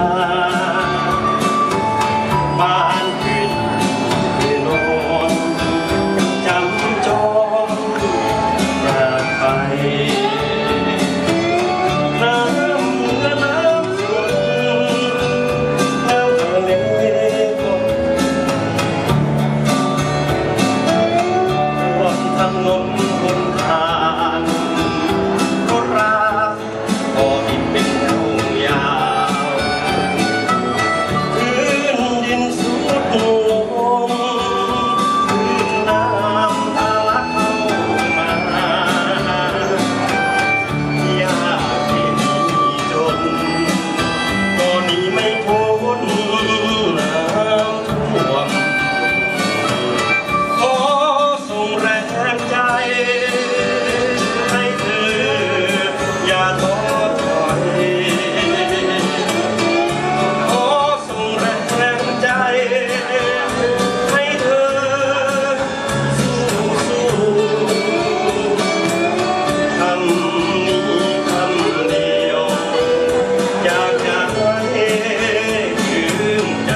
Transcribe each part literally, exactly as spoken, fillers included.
บ้านขึ้นนอนจำจองอยากไปน้ำและน้ำฝนน้ำทะเลก็รวมถนนบนทางก็ราบก็ดินเป็นแถวยาวพื้นดินสุดลงพื้นน้ำทะลักเข้ามาอยากที่มีจนก็หนีไม่พ้นน้ำท่วมขอส่งแรงใจให้เธออย่าท้อถอยขอส่งแรงใจให้เธอสู้สู้คำนี้คำเดียวอยากจะให้ชื่นใจ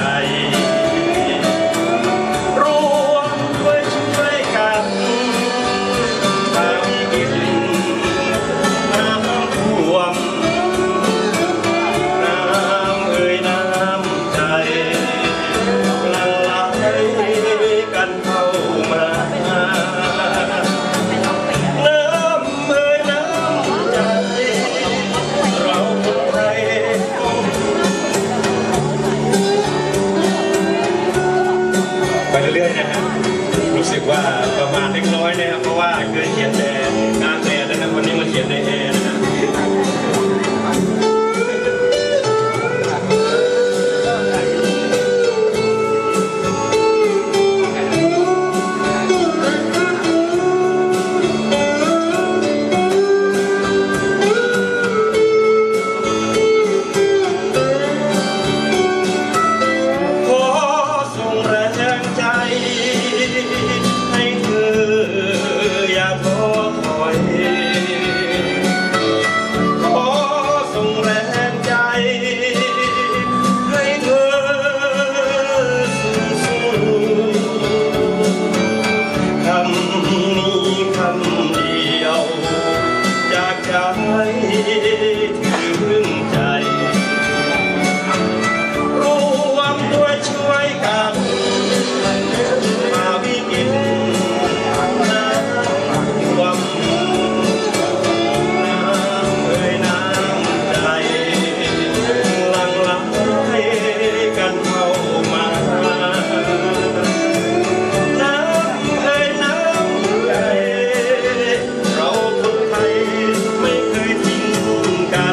รวมด้วยช่วยกันถ้ามีกินน้ำท่วมน้ำเอ่ยน้ำใจหลั่งไหลกันเข้ามาน้ำเอ่ยน้ำใจเราคนไทยไปเรื่อยๆนะฮะรู้สึกว่าประมาณเล็กน้อยนะครับเพราะว่าเคยเขียนแต่กลางแดดนะครับวันนี้มาเขียนในแอร์นะฮะขอส่งแรงใจให้เธออย่าท้อถอยขอส่งแรงใจให้เธอสู้คำนี้คำเดียวอยากจะให้ถึงใจรวมด้วยช่วยกันมาวิกฤตน้ำท่วมน้ำเอ่ยน้ำใจหลั่งไหลกันเข้ามาน้ำเอ่ยน้ำใจเราคนไทยไม่เคยทิ้งกัน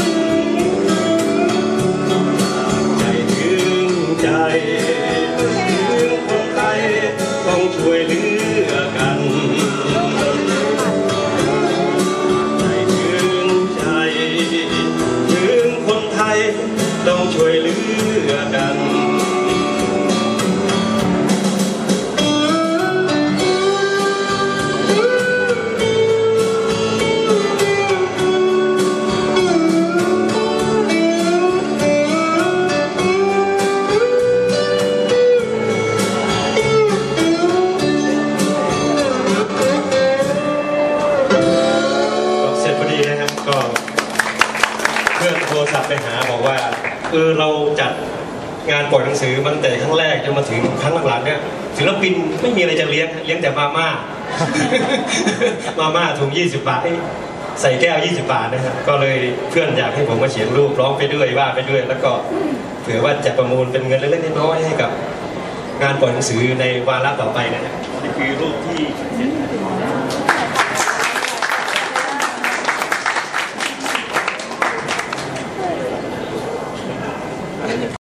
ใจถึงใจถึงคนไทยต้องช่วยเหลือกันใจถึงใจถึงคนไทยต้องช่วยเหลือกันเสร็จพอดีนะครับก็เพื่อนโทรศัพท์ไปหาบอกว่าเออเราจัดงานปล่อยหนังสือมันแต่ครั้งแรกจนมาถึงครั้งหลังๆเนี่ยศิลปินไม่มีอะไรจะเลี้ยงเลี้ยงแต่มาม่า มาม่าถุงยี่สิบบาทใส่แก้วยี่สิบบาทนะครับก็เลยเพื่อนอยากให้ผมมาเขียนรูปร้องไปด้วยว่าไปด้วยแล้วก็เผื่อว่าจะประมูลเป็นเงินเล็กๆน้อยๆให้กับงานปล่อยหนังสือในวาระต่อไปนะครับนี่คือรูปที่เขียน